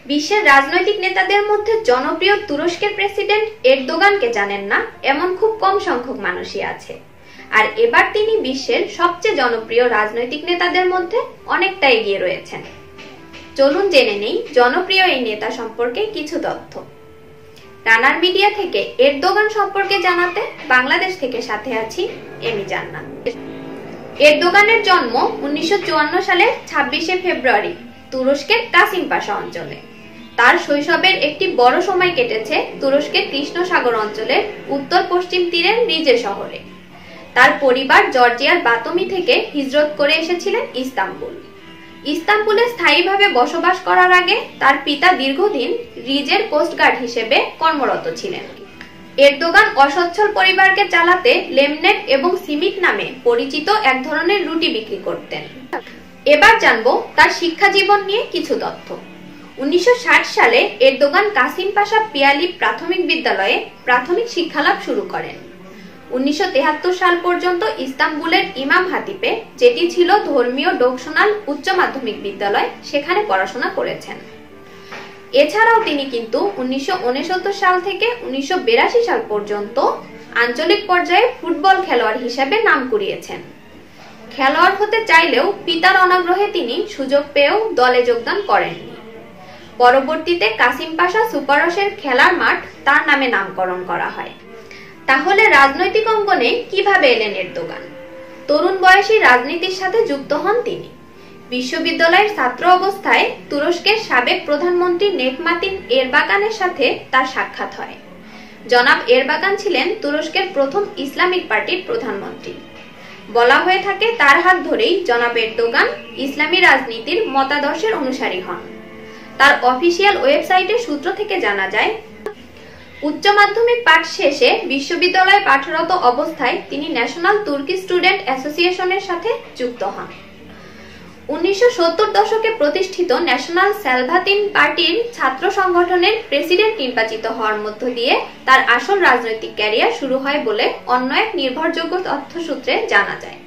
বিশ্বের রাজনৈতিক নেতাদের মধ্যে জনপ্রিয় তুরস্কের প্রেসিডেন্ট এরদোগানকে জানেন না এমন খুব কম সংখ্যক মানুষই আছে। আর এবার তিনি বিশ্বের সবচেয়ে জনপ্রিয় রাজনৈতিক নেতাদের মধ্যে অনেকটা এগিয়ে রয়েছেন। চলুন জেনে নেই জনপ্রিয় এই নেতা সম্পর্কে কিছু তথ্য। রানার মিডিয়া থেকে এরদোগান সম্পর্কে জানাতে বাংলাদেশ থেকে সাথে আছি এমি জান্নাত। এরদোগানের জন্ম 1954 সালের 26শে ফেব্রুয়ারি তুরস্কের কাসিম পাশা অঞ্চলে। তার শৈশবের একটি বড় সময় কেটেছে তুরস্কের কৃষ্ণ সাগর অঞ্চলের উত্তর পশ্চিম তীরের রিজে শহরে। তার পরিবার জর্জিয়ার বাতমি থেকে হিজরত করে এসেছিলেন ইস্তাম্বুল। ইস্তাম্বুলে স্থায়ীভাবে বসবাস করার আগে তার পিতা দীর্ঘদিন রিজের কোস্টগার্ড হিসেবে কর্মরত ছিলেন। এরদোগান অসচ্ছল পরিবারকে চালাতে লেমনেট এবং সিমিট নামে পরিচিত এক ধরনের রুটি বিক্রি করতেন। এবার জানবো তার শিক্ষা জীবন নিয়ে কিছু তথ্য। 1960 সালে এরদোগান কাসিম পাশা পিয়ালি প্রাথমিক বিদ্যালয়ে প্রাথমিক শিক্ষালাভ শুরু করেন। 1973 সাল পর্যন্ত ইস্তাম্বুলের ইমাম হাতিপে, যেটি ছিল ধর্মীয় ডোকশনাল উচ্চ মাধ্যমিক বিদ্যালয়, সেখানে পড়াশোনা করেছেন। এছাড়াও তিনি কিন্তু 1969 সাল থেকে 1982 সাল পর্যন্ত আঞ্চলিক পর্যায়ে ফুটবল খেলোয়াড় হিসেবে নাম কুড়িয়েছেন। খেলোয়াড় হতে চাইলেও পিতার অনাগ্রহে তিনি সুযোগ পেয়েও দলে যোগদান করেননি। পরবর্তীতে কাসিম পাশা সুপারসের খেলার মাঠ তার নামে নামকরণ করা হয়। তাহলে রাজনৈতিক অঙ্গনে কিভাবে এলেন এরদোগান? তরুণ বয়সী রাজনীতির সাথে যুক্ত হন তিনি। বিশ্ববিদ্যালয়ের ছাত্র অবস্থায় তুরস্কের সাবেক প্রধানমন্ত্রী নেফমাতিন এরবাকানের সাথে তার সাক্ষাৎ হয়। জনাব এরবাকান ছিলেন তুরস্কের প্রথম ইসলামিক পার্টির প্রধানমন্ত্রী। বলা হয়ে থাকে তার হাত ধরেই জনাব এরদোগান ইসলামী রাজনীতির মতাদর্শের অনুসারী হন। তার অফিসিয়াল ওয়েবসাইটের সূত্র থেকে জানা যায়, উচ্চ মাধ্যমিক পাঠ শেষে বিশ্ববিদ্যালয়ে পাঠরত অবস্থায় তিনি ন্যাশনাল তুর্কি স্টুডেন্ট অ্যাসোসিয়েশনের সাথে যুক্ত হন। 1970 দশকে প্রতিষ্ঠিত ন্যাশনাল সালভাতিন পার্টির ছাত্র সংগঠনের প্রেসিডেন্ট নির্বাচিত হওয়ার মধ্য দিয়ে তার আসল রাজনৈতিক ক্যারিয়ার শুরু হয় বলে অন্য এক নির্ভরযোগ্য তথ্যসূত্রে জানা যায়।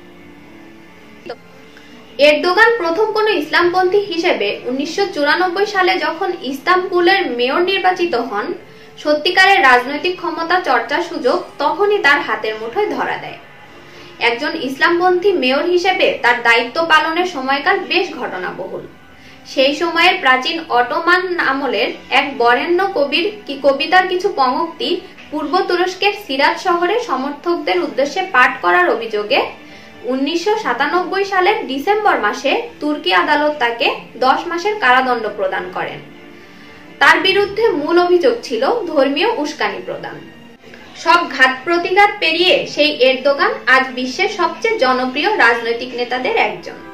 এরদোগান প্রথম কোনো ইসলামপন্থী হিসেবে 1994 সালে যখন ইস্তাম্বুলের মেয়র নির্বাচিত হন, সত্যিকারের রাজনৈতিক ক্ষমতা চর্চার সুযোগ তখনই তার হাতের মুঠোয় ধরা দেয়। একজন ইসলামপন্থী মেয়র হিসেবে তার দায়িত্ব পালনের সময়কাল বেশ ঘটনাবহুল। সেই সময়ের প্রাচীন অটোমান আমলের এক বরেণ্য কবির কবিতার কিছু পঙ্ক্তি পূর্ব তুরস্কের সিরাত শহরে সমর্থকদের উদ্দেশ্যে পাঠ করার অভিযোগে 1997 সালের ডিসেম্বর মাসে তুর্কি আদালত তাকে 10 মাসের কারাদণ্ড প্রদান করেন। তার বিরুদ্ধে মূল অভিযোগ ছিল ধর্মীয় উস্কানি প্রদান। সব ঘাত প্রতিঘাত পেরিয়ে সেই এরদোগান আজ বিশ্বের সবচেয়ে জনপ্রিয় রাজনৈতিক নেতাদের একজন।